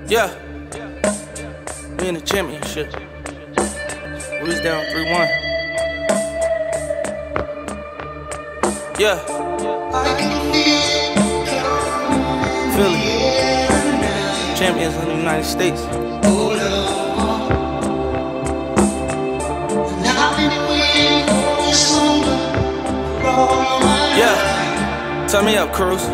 Yeah, we in the championship. We was down 3-1. Yeah. Philly, champions in the United States. Yeah, turn me up, Cruz.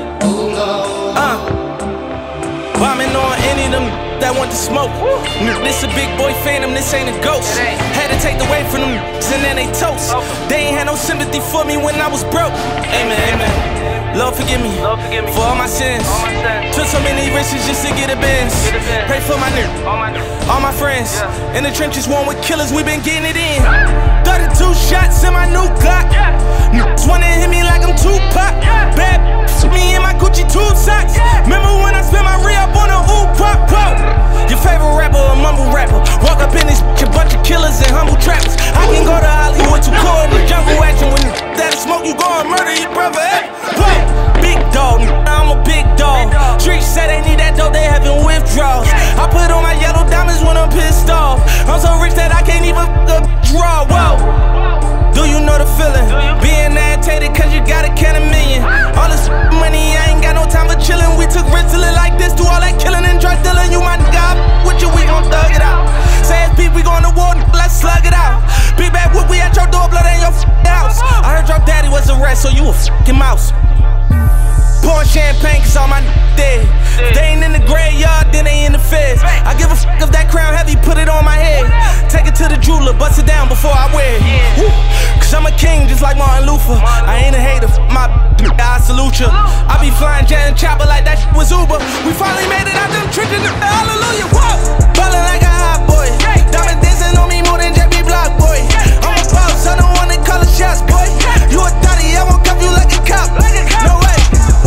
Bombing on any of them that want to smoke. This a big boy phantom, this ain't a ghost. Had to take the weight from them and then they toast. They ain't had no sympathy for me when I was broke. Amen, amen. Lord forgive me for all my sins. Took so many risks just to get a Benz. Pray for my nigga, all my friends. In the trenches, one with killers, we been getting it in. 32 shots in my new Glock. Niggas wanna hit me like I'm Tupac. Bad me in my Gucci tube socks. Remember when I spent my re-up on a pop pop? Your favorite rapper, a mumble rapper. Walk up in this bitch, a bunch of killers and humble trappers. I can go to Hollywood to court in the jungle action. When that smoke, you gon' murder your brother. Whoa, big dog, I'm a big dog. Streets say they need that dope, they having withdrawals. I put on my yellow diamonds when I'm pissed off. I'm so rich that I can't even draw. Whoa, do you know the feeling? Being agitated cause you got a can of million. All this money, I ain't got no time for chillin'. We took risks to live like this, do all that killing and drug dealing. You my nigga, with you, we gon' thug it out. Say it's beef, we going to war, let's slug it out. Big bad whoop, we at your door, blood in your house. I heard your daddy was a rat, so you a fucking mouse. Pouring champagne cause all my dead. They ain't in the graveyard, then they in the feds. I give a fuck if that crown heavy, put it on my head. Take it to the jeweler, bust it down before I wear it. Cause I'm a king just like Martin Luther. I ain't a hater, my I salute ya. I be flying jet and chopper like that shit was Uber. We finally made it out them trenches, hallelujah. Whoa, ballin' like a hot boy. Diamond dancing on me more than Jeffrey Block, boy. I'm a boss, I don't wanna call the shots, boy. You a thotty, I won't cuff you like a cop. No way.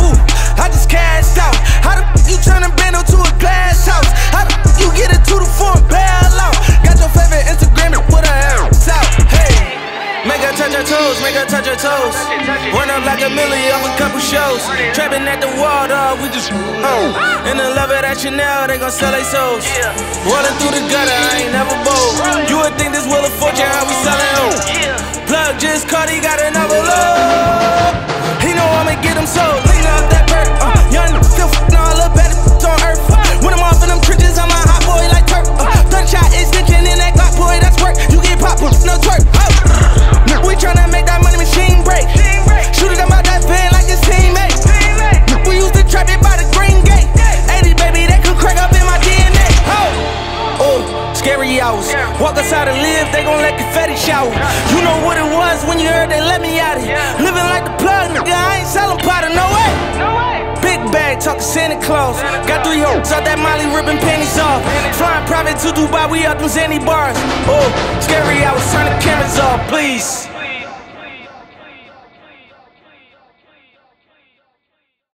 I just cashed out. How the f you turn a bando to a glass house? How the f you get a 2 to 4 and bail out? Got your favorite Instagram and put her ass out. Hey, make her touch her toes, make her touch her toes. Run up like a milli off a couple shows. Trapping at the wall, dog, we just in the love of that Chanel, they gon' sell they souls. Rolling through the gutter, I ain't never bold. You would think this Wheel of Fortune, how we sellin' home. Plug just caught, he got another load. He know I'ma get him sold. Lean up that perk, young still f***ing all up at it on earth. When I'm off in them trenches, I'm a hot boy like Turk. 30 shot extension in that Glock, boy, that's work. You get popped with no twerk. We tryna make that money machine break. Shoot it about that fan like his teammate. We used to trap it by the green gate. 80, baby, that could crack up in my DNA. Oh, scary hours. Walk outside and live, they gon' let confetti shower. You know what it was when you heard they let me out of here. Living like the plug, nigga, I ain't selling powder, no way. Big bag, talking Santa Claus. Got 3 hoes out that Molly ripping panties off. Flying private to Dubai, we up them Zanny bars. Oh, scary hours, turn the cameras off, please.